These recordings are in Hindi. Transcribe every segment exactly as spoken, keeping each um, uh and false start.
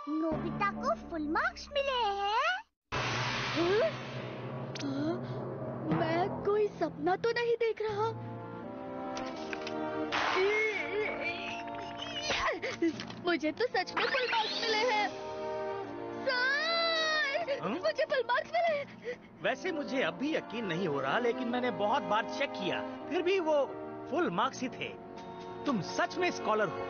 नोबिता को फुल मार्क्स मिले हैं? हाँ? हाँ? मैं कोई सपना तो नहीं देख रहा। मुझे तो सच में फुल मार्क्स मिले हैं। सर, हाँ? मुझे फुल मार्क्स मिले। वैसे मुझे अब भी यकीन नहीं हो रहा, लेकिन मैंने बहुत बार चेक किया, फिर भी वो फुल मार्क्स ही थे। तुम सच में स्कॉलर हो।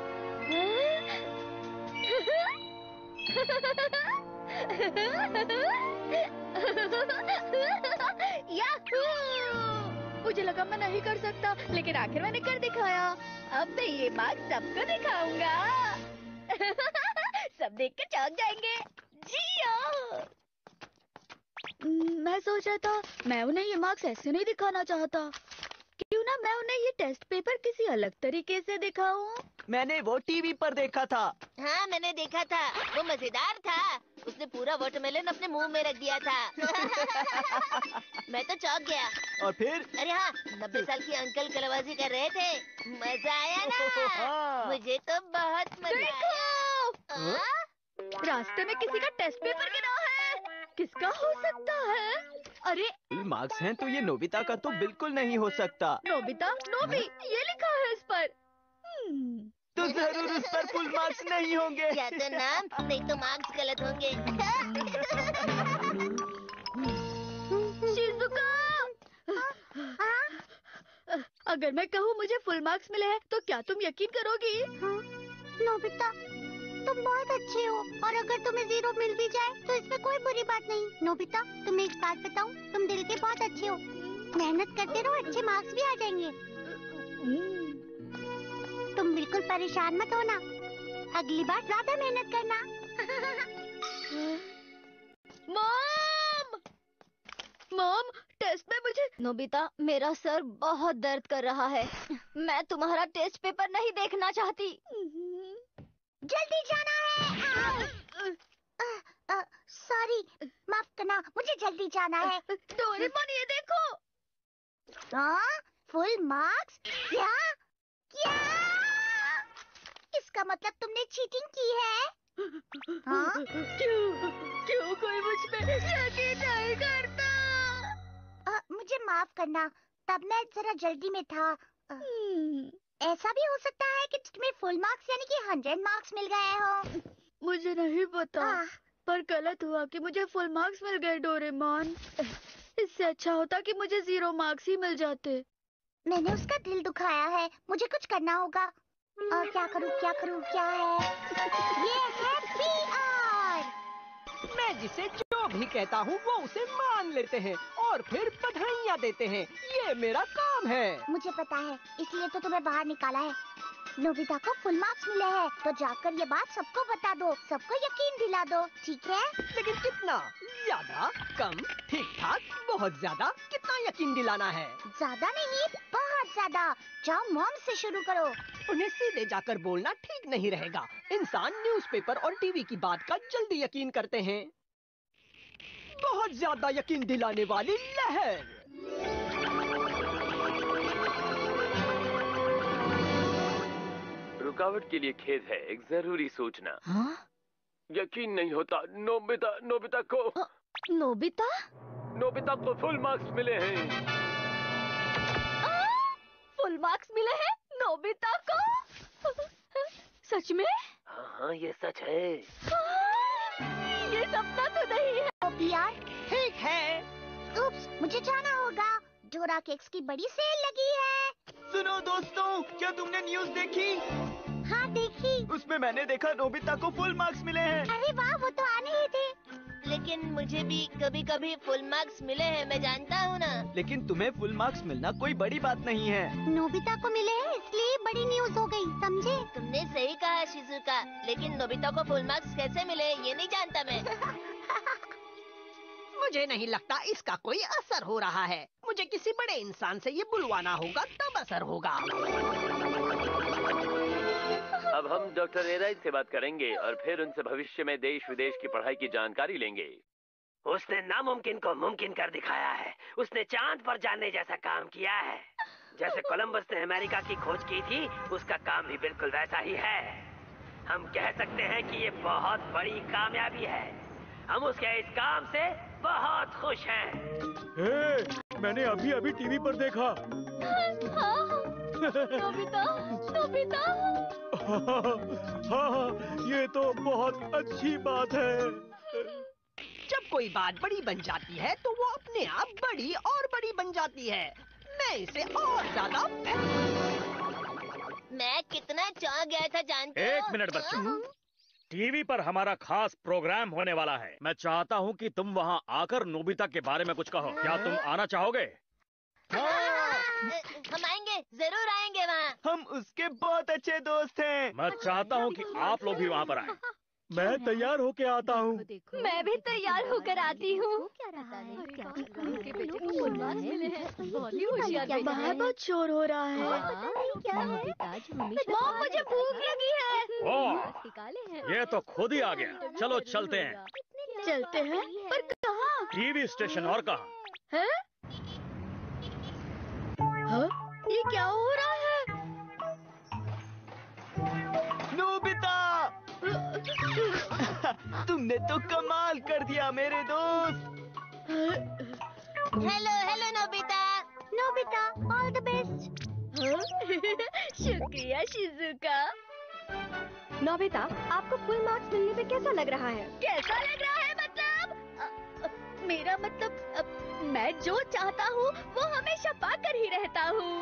याहू! मुझे लगा मैं नहीं कर सकता, लेकिन आखिर मैंने कर दिखाया। अब मैं ये मार्क्स सबको दिखाऊंगा। सब देख के चौंक जाएंगे। जियो! मैं सोच रहा था मैं उन्हें ये मार्क्स ऐसे नहीं दिखाना चाहता। क्यों ना मैं उन्हें ये टेस्ट पेपर किसी अलग तरीके से दिखाऊं? मैंने वो टीवी पर देखा था। हाँ, मैंने देखा था, वो मजेदार था। उसने पूरा वाटरमेलन अपने मुंह में रख दिया था। मैं तो चौंक गया। और फिर? अरे हाँ, नब्बे साल की अंकल कलाबाजी कर रहे थे। मजा आया ना? मुझे तो बहुत मजा आया। रास्ते में किसी का टेस्ट पेपर गिरा है। किसका हो सकता है? अरे फुल मार्क्स हैं तो ये नोबिता का तो बिल्कुल नहीं हो सकता। नोबिता, नोबी, ये लिखा है इस पर। हम्म। तो जरूर उस पर फुल मार्क्स नहीं होंगे। या तो नाम, नहीं तो मार्क्स गलत होंगे। शिजुका! अगर मैं कहूँ मुझे फुल मार्क्स मिले हैं, तो क्या तुम यकीन करोगी? नोबिता, तुम बहुत अच्छे हो, और अगर तुम्हें जीरो मिल भी जाए तो इसमें कोई बुरी बात नहीं। नोबिता, तुम्हें एक बात बताऊं, तुम दिल के बहुत अच्छे हो। मेहनत करते रहो, अच्छे मार्क्स भी आ जाएंगे। तुम बिल्कुल परेशान मत होना, अगली बार ज्यादा मेहनत करना। मॉम! मॉम, टेस्ट में मुझे... नोबिता, मेरा सर बहुत दर्द कर रहा है। मैं तुम्हारा टेस्ट पेपर नहीं देखना चाहती। जल्दी जाना है। सॉरी, माफ करना, मुझे जल्दी जाना है। डोरेमोन, ये देखो। हाँ, फुल मार्क्स? क्या? क्या? इसका मतलब तुमने चीटिंग की है? हाँ? क्यों? क्यों कोई मुझ पे यकीन नहीं करता? आ, मुझे माफ करना, तब मैं जरा जल्दी में था। आ, ऐसा भी हो सकता है कि तुम्हें फुल मार्क्स यानी कि हंड्रेड मार्क्स मिल गए हो। मुझे नहीं पता, आ, पर गलत हुआ कि मुझे फुल मार्क्स मिल गए डोरेमोन। इससे अच्छा होता कि मुझे जीरो मार्क्स ही मिल जाते। मैंने उसका दिल दुखाया है, मुझे कुछ करना होगा। आ, क्या करूं, क्या करूं, क्या है? ये है पी आर। मैं जिसे जो भी कहता हूँ वो उसे मान लेते हैं और फिर बधाइयाँ देते हैं। ये मेरा काम है। मुझे पता है, इसलिए तो तुम्हें बाहर निकाला है। नोबिता को फुल मार्क्स मिले हैं, तो जाकर ये बात सबको बता दो, सबको यकीन दिला दो, ठीक है? लेकिन कितना? ज्यादा, कम, ठीक ठाक, बहुत ज्यादा? कितना यकीन दिलाना है? ज्यादा नहीं, बहुत ज्यादा। जाओ, मॉम से शुरू करो। उन्हें सीधे जाकर बोलना ठीक नहीं रहेगा। इंसान न्यूज़पेपर और टीवी की बात का जल्दी यकीन करते हैं। बहुत ज्यादा यकीन दिलाने वाली लहर। रुकावट के लिए खेद है, एक जरूरी सूचना। हाँ? यकीन नहीं होता, नोबिता नोबिता को आ, नोबिता? नोबिता को फुल मार्क्स मिले हैं। आ, फुल मार्क्स मिले हैं नोबिता को? सच में? हाँ हाँ, ये सच है। आ, ये सपना तो नहीं है। ओ पी आर, ठीक है। उप्स, मुझे जाना होगा। डोरा केक्स की बड़ी सेल लगी है। सुनो दोस्तों, क्या तुमने न्यूज़ देखी? हाँ, देखी। उसमें मैंने देखा नोबिता को फुल मार्क्स मिले हैं। अरे वाह, वो तो आने ही थे। लेकिन मुझे भी कभी कभी फुल मार्क्स मिले हैं, मैं जानता हूँ ना। लेकिन तुम्हें फुल मार्क्स मिलना कोई बड़ी बात नहीं है। नोबिता को मिले हैं, इसलिए बड़ी न्यूज हो गई, समझे? तुमने सही कहा शिजुका, लेकिन नोबिता को फुल मार्क्स कैसे मिले ये नहीं जानता मैं। मुझे नहीं लगता इसका कोई असर हो रहा है। मुझे किसी बड़े इंसान से ये बुलवाना होगा, तब असर होगा। अब हम डॉक्टर एराइज से बात करेंगे और फिर उनसे भविष्य में देश विदेश की पढ़ाई की जानकारी लेंगे। उसने नामुमकिन को मुमकिन कर दिखाया है। उसने चांद पर जाने जैसा काम किया है। जैसे कोलंबस ने अमेरिका की खोज की थी, उसका काम भी बिल्कुल वैसा ही है। हम कह सकते हैं कि ये बहुत बड़ी कामयाबी है। हम उसके इस काम से बहुत खुश हैं। ए, मैंने अभी अभी टीवी पर देखा। हाँ, नोबिता, नोबिता। हाँ हाँ, ये तो बहुत अच्छी बात है। जब कोई बात बड़ी बन जाती है तो वो अपने आप बड़ी और बड़ी बन जाती है। मैं इसे और ज्यादा मैं कितना चौंक गया था जानते हो? एक मिनट बच्चों, टीवी पर हमारा खास प्रोग्राम होने वाला है। मैं चाहता हूँ कि तुम वहाँ आकर नोबिता के बारे में कुछ कहो। क्या तुम आना चाहोगे? हम आएंगे, जरूर आएंगे वहाँ। हम उसके बहुत अच्छे दोस्त हैं। मैं चाहता हूँ कि आप लोग भी वहाँ पर आए। मैं तैयार होके आता हूँ। मैं भी तैयार होकर आती हूँ। बाहर बहुत शोर हो रहा है। मॉम, मुझे भूख लगी है। ओह, ये तो खुद ही आ गया। चलो चलते हैं। चलते हैं? पर कहाँ? टीवी स्टेशन और कहाँ? हैं? हाँ? ये क्या हो रहा है? नोबिता, तुमने तो कमाल कर दिया मेरे दोस्त। Hello hello Nobita. Nobita, all the best. शुक्रिया शिजुका। नोबिता, आपको फुल मार्क्स मिलने पे कैसा लग रहा है? कैसा लग रहा है मतलब? अ, अ, मेरा मतलब अ, मैं जो चाहता हूँ वो हमेशा पाकर ही रहता हूँ।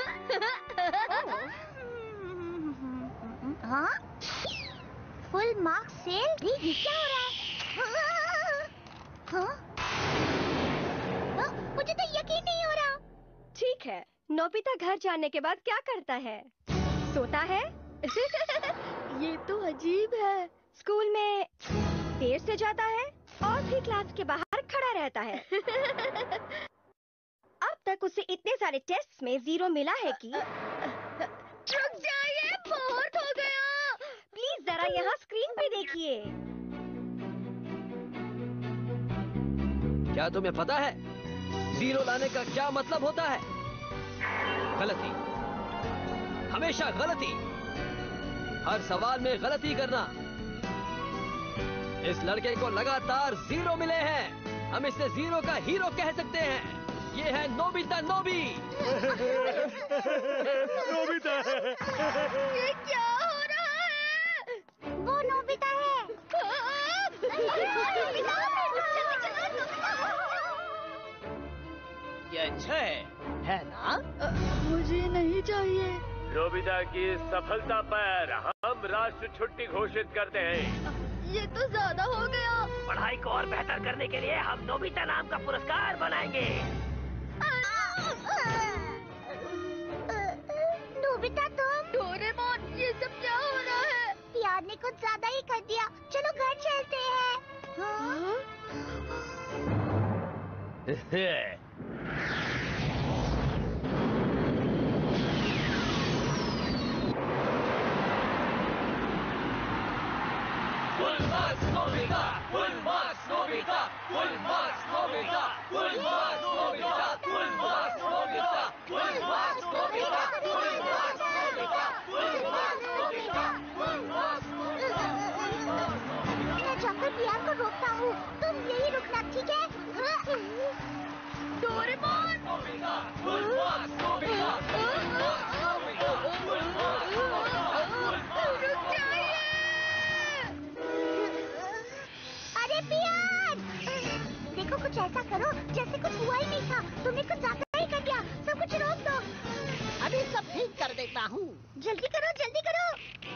हाँ? Full marks sale? ये क्या हो रहा है? हाँ? हाँ? मुझे तो यकीन नहीं हो रहा। ठीक है, नोबिता घर जाने के बाद क्या करता है? सोता है? ये तो अजीब है। स्कूल में देर से जाता है और फिर क्लास के बाहर खड़ा रहता है। अब तक उसे इतने सारे टेस्ट्स में जीरो मिला है कि रुक जाइए, बहुत हो गया। प्लीज जरा यहाँ स्क्रीन पे देखिए। क्या तुम्हें पता है जीरो लाने का क्या मतलब होता है? गलती, हमेशा गलती, हर सवाल में गलती करना। इस लड़के को लगातार जीरो मिले हैं। हम इसे जीरो का हीरो कह सकते हैं। ये है नोबिता नोबी। नोबिता। ये क्या हो रहा है? वो नोबिता है। ये अच्छा है, है ना? मुझे नहीं चाहिए। नोबिता की इस सफलता पर हम राष्ट्र छुट्टी घोषित करते हैं। ये तो ज्यादा हो गया। पढ़ाई को और बेहतर करने के लिए हम नोबिता नाम का पुरस्कार बनाएंगे। नोबिता, तुम? डोरेमोन, ये सब क्या हो रहा है? प्यार ने कुछ ज्यादा ही कर दिया। चलो घर चलते हैं। हाँ? मैं जाकर प्यार को रोकता हूँ। तुम यही रुकना, ठीक है? डोरेमोन! रुक जाइए! अरे प्यार! देखो, कुछ ऐसा करो जैसे कुछ हुआ ही नहीं था। तुमने कुछ ज्यादा ही कर दिया। सब कुछ रोक दो। अभी सब ठीक कर देता हूँ। जल्दी करो, जल्दी करो।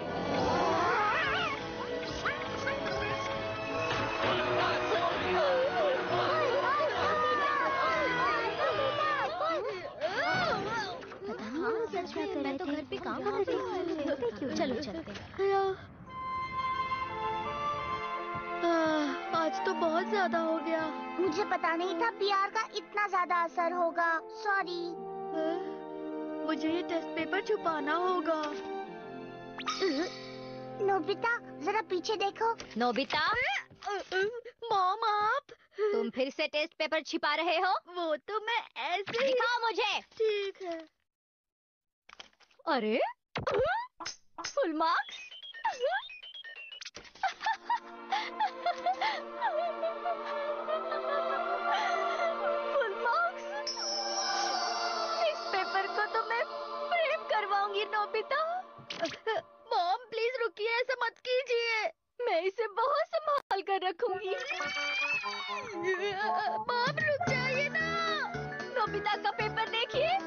मैं तो घर पे काम कर रही हूँ। चलो चलते हैं। आज तो बहुत ज्यादा हो गया। मुझे पता नहीं था प्यार का इतना ज्यादा असर होगा। सॉरी। मुझे ये टेस्ट पेपर छुपाना होगा। नोबिता, जरा पीछे देखो। नोबिता, मॉम, आप तुम फिर से टेस्ट पेपर छिपा रहे हो? वो तो मैं ऐसे ही। दिखाओ मुझे। ठीक है। अरे, full marks? Nobita. Mom please रुकिए, ऐसा मत कीजिए। मैं इसे बहुत संभाल कर रखूंगी। मॉम रुक जाइए ना। नोबिता का पेपर देखिए।